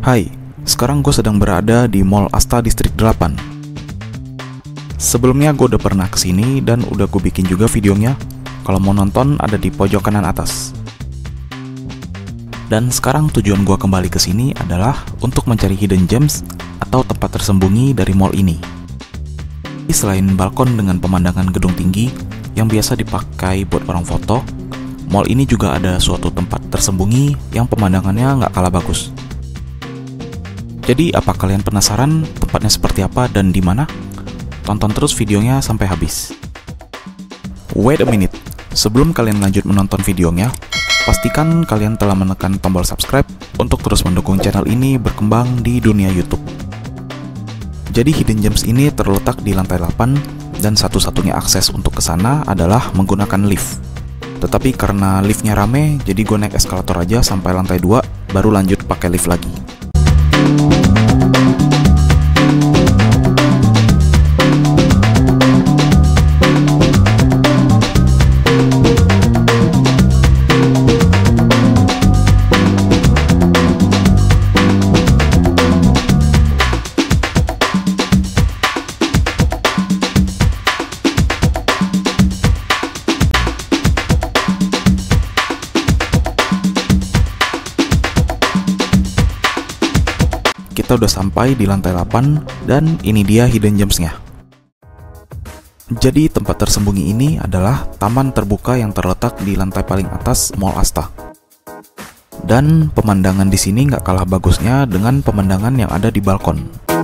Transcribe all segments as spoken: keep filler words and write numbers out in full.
Hai, sekarang gue sedang berada di Mall Asta Distrik delapan. Sebelumnya gue udah pernah kesini dan udah gue bikin juga videonya. Kalau mau nonton ada di pojok kanan atas. Dan sekarang tujuan gue kembali ke sini adalah untuk mencari hidden gems atau tempat tersembunyi dari mall ini. Selain balkon dengan pemandangan gedung tinggi yang biasa dipakai buat orang foto, mall ini juga ada suatu tempat tersembunyi yang pemandangannya nggak kalah bagus. Jadi apa kalian penasaran tempatnya seperti apa dan di mana? Tonton terus videonya sampai habis. Wait a minute, sebelum kalian lanjut menonton videonya, pastikan kalian telah menekan tombol subscribe untuk terus mendukung channel ini berkembang di dunia YouTube. Jadi hidden gems ini terletak di lantai delapan dan satu-satunya akses untuk ke sana adalah menggunakan lift. Tetapi karena liftnya rame, jadi gue naik eskalator aja sampai lantai dua, baru lanjut pakai lift lagi. Kita udah sampai di lantai delapan dan ini dia hidden gems-nya. Jadi tempat tersembunyi ini adalah taman terbuka yang terletak di lantai paling atas Mall Asta. Dan pemandangan di sini nggak kalah bagusnya dengan pemandangan yang ada di balkon.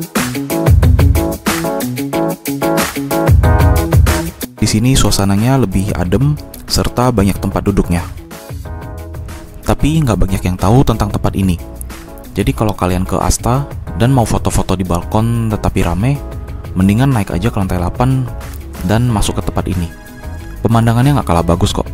Di sini suasananya lebih adem serta banyak tempat duduknya. Tapi nggak banyak yang tahu tentang tempat ini. Jadi kalau kalian ke Asta dan mau foto-foto di balkon tetapi rame, mendingan naik aja ke lantai delapan dan masuk ke tempat ini. Pemandangannya nggak kalah bagus kok.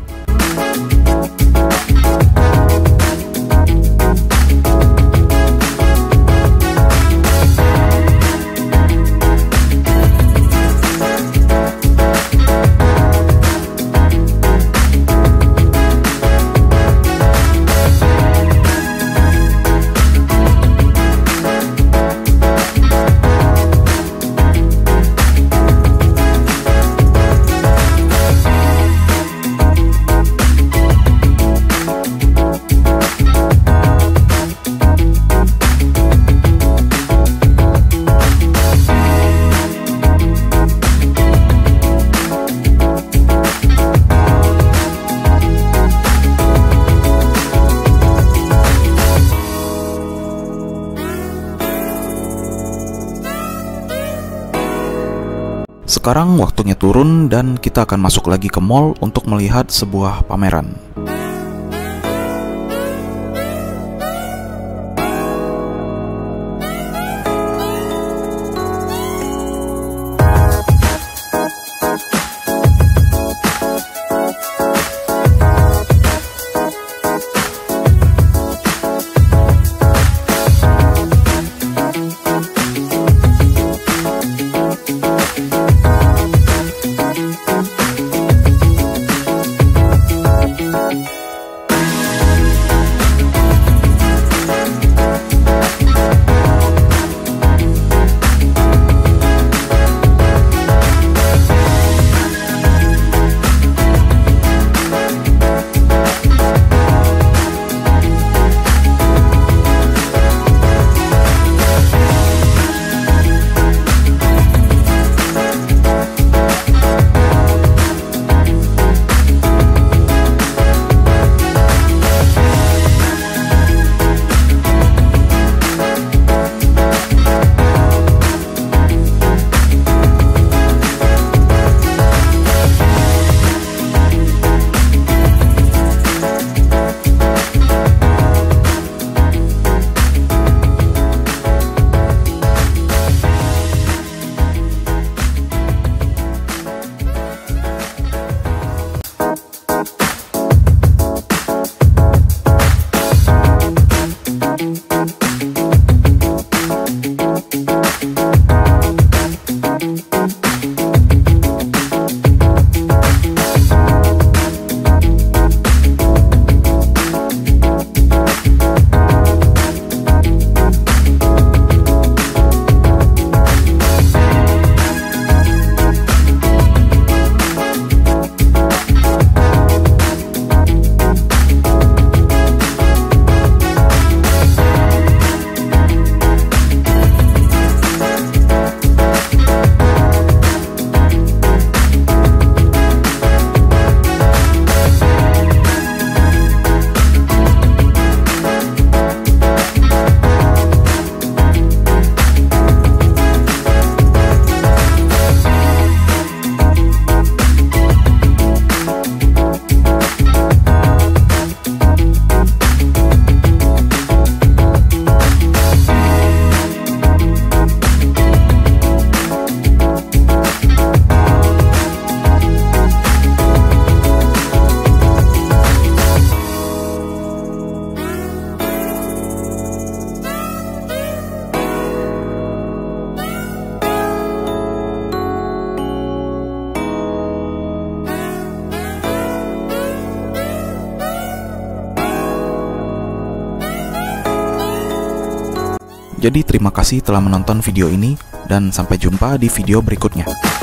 Sekarang waktunya turun dan kita akan masuk lagi ke mall untuk melihat sebuah pameran. Jadi terima kasih telah menonton video ini dan sampai jumpa di video berikutnya.